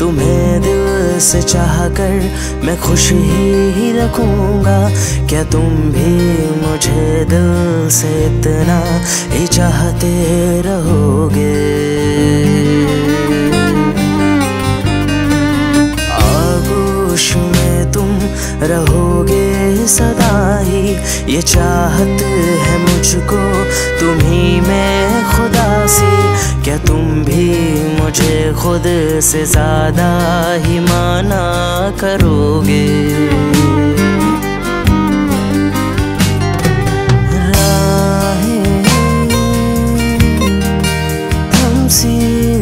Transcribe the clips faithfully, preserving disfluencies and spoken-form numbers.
तुम्हें दिल से चाह कर मैं खुश ही रखूंगा। क्या तुम भी मुझे दिल से इतना ही चाहते रहोगे? आगोश में तुम रहोगे सदा ही, ये चाहत है मुझको तुम्ही में खुदा सी। क्या तुम भी मुझे खुद से ज्यादा ही माना करोगे? राहें थमसी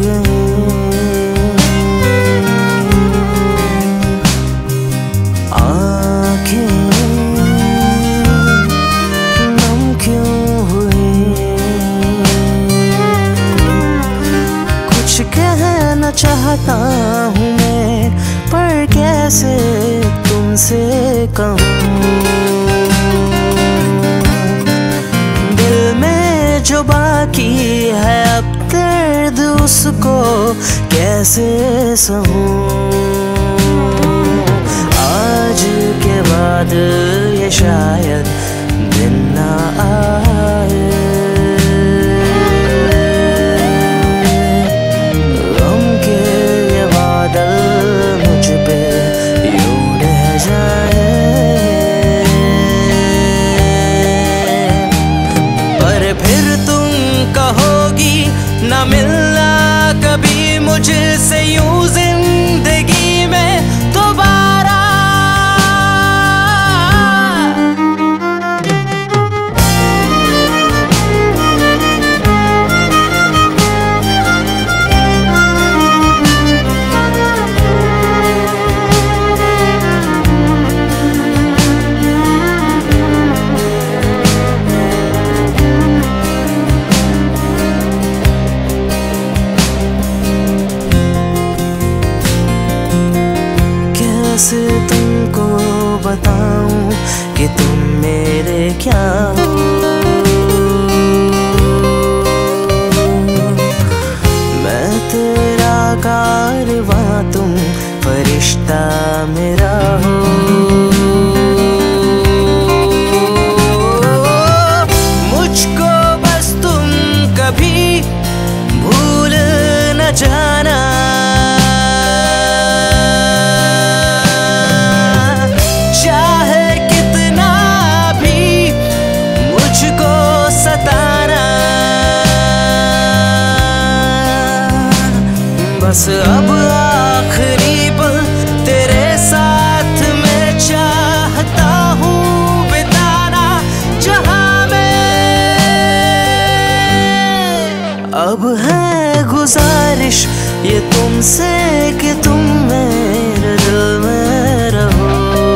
चाहता हूँ मैं, पर कैसे तुमसे कहूँ? दिल में जो बाकी है अब दर्द, उसको कैसे सहूँ? आज के बाद ये शायद दिन ना आए, ना मिलना कभी मुझसे यूं जिंदगी में दोबारा। कैसे तुमको बताऊं कि तुम मेरे क्या हो? मैं तेरा कारवां, तुम फरिश्ता मेरा हो। मुझको बस तुम कभी भूल न जाना, बस अब आखिरी पल तेरे साथ मैं चाहता हूँ बिताना जहाँ में। अब है गुजारिश ये तुमसे कि तुम मेरे दिल में रहो।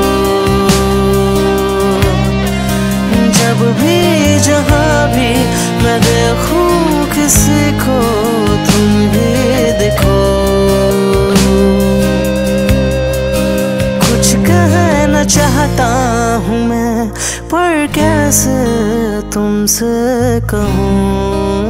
जब भी जहाँ भी मैं देखूं किसी को, तुम भी देखो। कुछ कहना चाहता हूँ मैं, पर कैसे तुमसे कहूँ?